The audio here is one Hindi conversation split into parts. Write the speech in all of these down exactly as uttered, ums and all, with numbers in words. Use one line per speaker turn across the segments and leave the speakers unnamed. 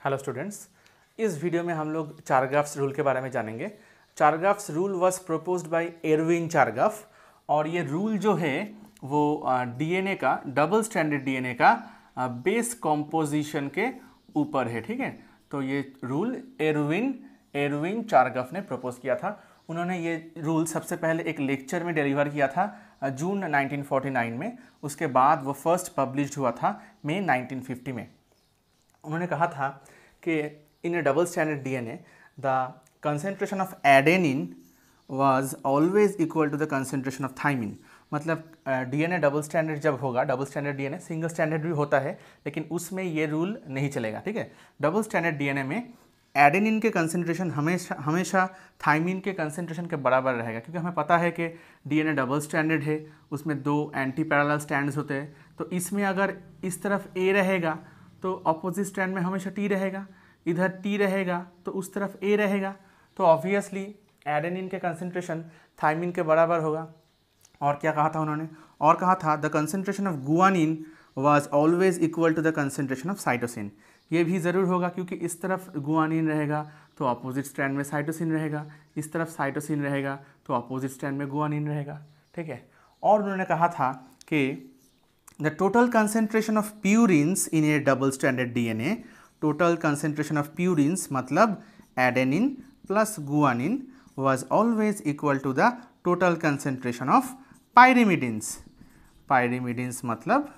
हेलो स्टूडेंट्स, इस वीडियो में हम लोग चारगाफ्स रूल के बारे में जानेंगे। Chargaff's rule was proposed by Erwin Chargaff और ये रूल जो है वो डीएनए का डबल स्ट्रैंडेड डीएनए का बेस कॉम्पोजिशन के ऊपर है। ठीक है, तो ये रूल एरविन एरविन चारगाफ ने प्रपोज किया था। उन्होंने ये रूल सबसे पहले एक लेक्चर में डिलीवर किया था जून नाइनटीन फोर्टी नाइन में। उसके बाद वो फर्स्ट पब्लिश्ड हुआ था मई नाइनटीन फिफ्टी में। उन्होंने कहा था कि in a double standard DNA the concentration of adenine was always equal to the concentration of thymine. मतलब डीएनए डबल स्टैंडर्ड जब होगा, double standard DNA single standard भी होता है लेकिन उसमें ये रूल नहीं चलेगा। ठीक है, डबल स्टैंडर्ड डीएनए में एडेनिन के कंसंट्रेशन हमेशा हमेशा थाइमिन के कंसंट्रेशन के बराबर रहेगा, क्योंकि हमें पता है कि डीएनए डबल स्टैंडर्ड है, उसमें दो एंटी पैरेलल स्ट्रैंड्स होते हैं। तो इसमें अगर इस तरफ ए रहेगा तो अपोजिट स्ट्रैंड में हमेशा टी रहेगा, इधर टी रहेगा तो उस तरफ ए रहेगा। तो ऑब्वियसली एडेनिन के कंसंट्रेशन थाइमिन के बराबर होगा। और क्या कहा था उन्होंने, और कहा था the concentration of guanine was always equal to the concentration of cytosine. ये भी ज़रूर होगा क्योंकि इस तरफ गुआनिन रहेगा तो अपोजिट स्ट्रैंड में साइटोसिन रहेगा, इस तरफ साइटोसिन रहेगा तो अपोजिट स्ट्रैंड में गुआनिन रहेगा। ठीक है, और उन्होंने कहा था कि the total concentration of purines in a double stranded D N A, total concentration of purines मतलब adenine plus guanine was always equal to the total concentration of pyrimidines. pyrimidines मतलब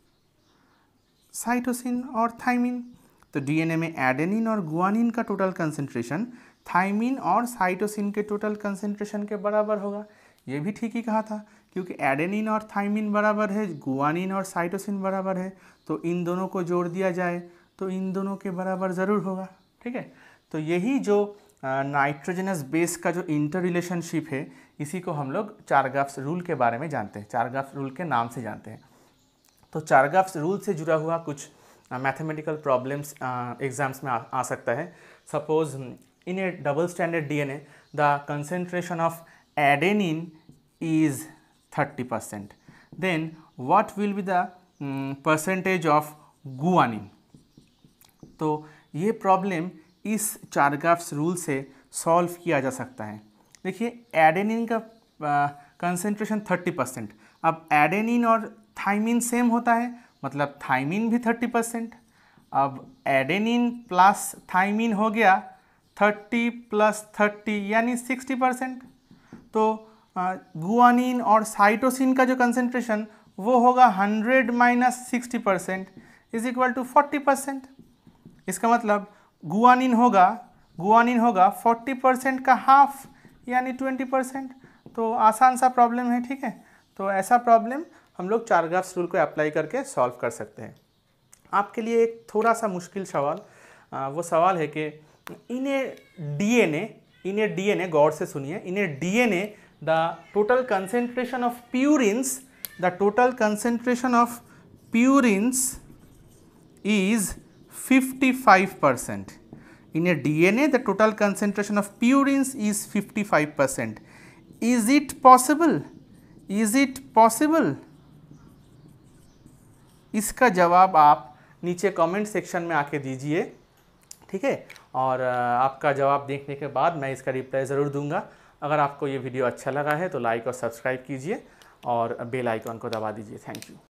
cytosine और thymine। तो डीएनए में एडेनिन और गुआनिन का टोटल कंसंट्रेशन थाइमिन और साइटोसिन के टोटल कंसंट्रेशन के बराबर होगा। ये भी ठीक ही कहा था क्योंकि एडेनिन और थाइमिन बराबर है, गुआनिन और साइटोसिन बराबर है, तो इन दोनों को जोड़ दिया जाए तो इन दोनों के बराबर ज़रूर होगा। ठीक है, तो यही जो नाइट्रोजनस बेस का जो इंटर रिलेशनशिप है इसी को हम लोग चारगाफ्स रूल के बारे में जानते हैं, चारगाफ्स रूल के नाम से जानते हैं। तो चारगाफ्स रूल से जुड़ा हुआ कुछ मैथमेटिकल प्रॉब्लम्स एग्जाम्स में आ, आ सकता है। Suppose in a double standard DNA the concentration of adenine is thirty percent, then what will be the um, percentage of guanine। तो ये प्रॉब्लम इस चारगाफ्स रूल से सॉल्व किया जा सकता है। देखिए एडेनिन का कंसंट्रेशन थर्टी परसेंट, अब एडेनिन और थाइमिन सेम होता है मतलब थाइमिन भी थर्टी परसेंट। अब एडेनिन प्लस थाइमिन हो गया थर्टी प्लस थर्टी यानी सिक्सटी परसेंट। तो गुआनिन और साइटोसिन का जो कंसंट्रेशन वो होगा hundred minus sixty percent is equal to forty percent. इसका मतलब गुआनिन होगा गुआनिन होगा फोर्टी परसेंट का हाफ यानी ट्वेंटी परसेंट। तो आसान सा प्रॉब्लम है। ठीक है, तो ऐसा प्रॉब्लम हम लोग चारगाफ्स रूल को अप्लाई करके सॉल्व कर सकते हैं। आपके लिए एक थोड़ा सा मुश्किल सवाल, आ, वो सवाल है कि in a DNA in a DNA गौर से सुनिए, in a DNA the total concentration of purines the total concentration of purines is fifty-five percent. In a D N A the total concentration of purines is fifty-five percent. Is it possible? Is it possible? इसका जवाब आप नीचे कमेंट सेक्शन में आके दीजिए। ठीक है, और आपका जवाब देखने के बाद मैं इसका रिप्लाई ज़रूर दूंगा। अगर आपको ये वीडियो अच्छा लगा है तो लाइक और सब्सक्राइब कीजिए और बेल आइकॉन को दबा दीजिए। Thank you.